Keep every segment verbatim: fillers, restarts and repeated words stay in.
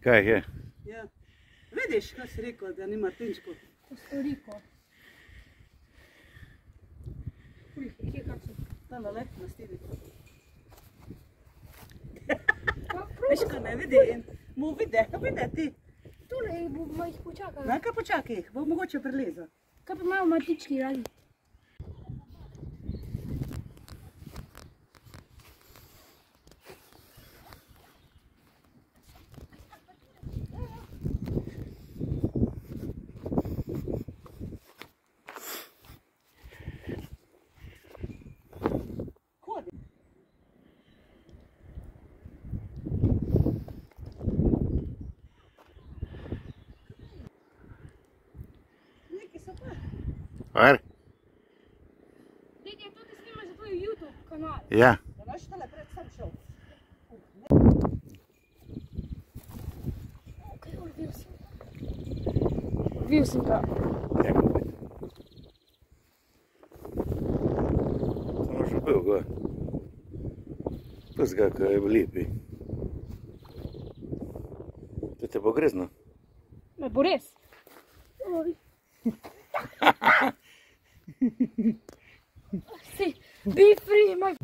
Kaj je? Ja. Vidiš, kaj si rekel, da ni Martinčko? Kostoriko. Uj, kje kak so? Tala lep na stidi. Veš, kaj ne vidi in mu vide, kaj vide ti? Tule bomo jih počakali. Ne, kaj počakaj, bo mogoče preleza. Kaj pa malo matički radi? Ajde. Dede, to ti snimaš za tvoj YouTube kanal. Ja. Da veš, tale pred sem šel. Kaj, odbil sem. Odbil sem ga. Njegov biti. Samo že bil ga. Pes ga, kaj je lepi. To te bo grezno? Me bo res. Oj. See, be free, my.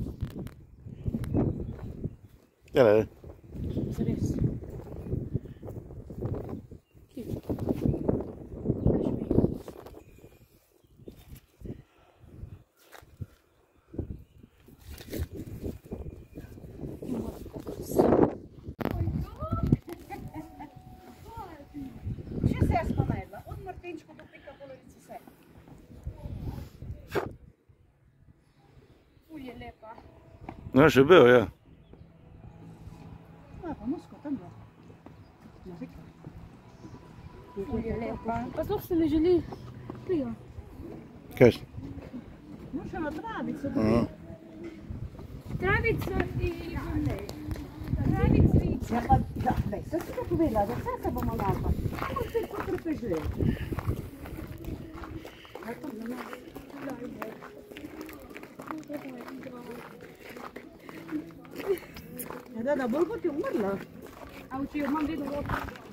Jale. Zares. Še se jaz pa najedla, od Martinčko do pika polovice se. Ful je lepa. No, še bil, ja. A, pa musko tam je. Ja, rekla. Ful je lepa. Pa sploh se ne želi piva. Kaj si? No, še na travico. Aha. Travica in... Travica in... Ja, pa, da, vej, vse si to povedala, da vse se bomo napali. Kako se to trpežuje? Ja, to ne nas. Ja, da, da, bolj bo ti umrla. A učijo, imam vedno